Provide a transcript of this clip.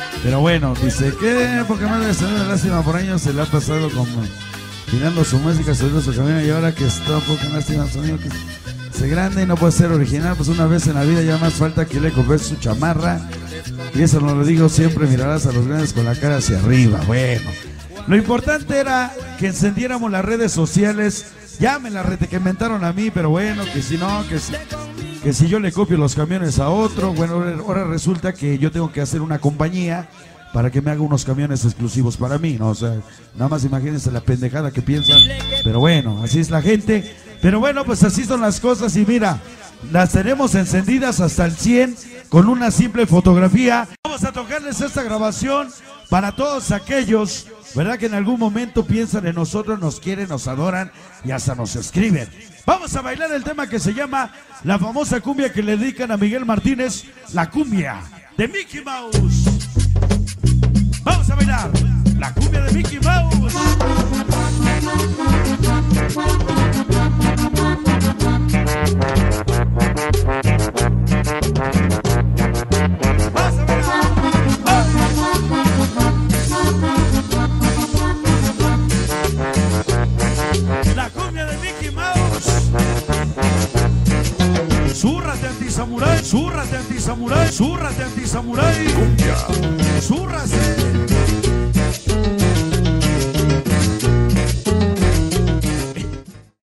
Pero bueno, dice, ¿qué Pokémon de de lástima por años se le ha pasado como mirando su música, subiendo su camino y ahora que está Pokémon lástima sonido que se grande y no puede ser original, pues una vez en la vida ya más falta que le compre su chamarra y eso no lo digo siempre, mirarás a los grandes con la cara hacia arriba. Bueno, lo importante era que encendiéramos las redes sociales. Ya me la inventaron a mí, pero bueno, que si no, que si yo le copio los camiones a otro, bueno, ahora resulta que yo tengo que hacer una compañía para que me haga unos camiones exclusivos para mí, ¿no? O sea, nada más imagínense la pendejada que piensan, pero bueno, así es la gente, pero bueno, pues así son las cosas y mira, las tenemos encendidas hasta el 100 con una simple fotografía. Vamos a tocarles esta grabación para todos aquellos, ¿verdad? Que en algún momento piensan en nosotros, nos quieren, nos adoran y hasta nos escriben. Vamos a bailar el tema que se llama la famosa cumbia que le dedican a Miguel Martínez, la cumbia de Mickey Mouse. Vamos a bailar la cumbia de Mickey Mouse. La cumbia de Mickey Mouse. Zúrrate anti-samurai, zúrrate anti-samurai, zúrrate anti-samurai. Cumbia. Zúrrase.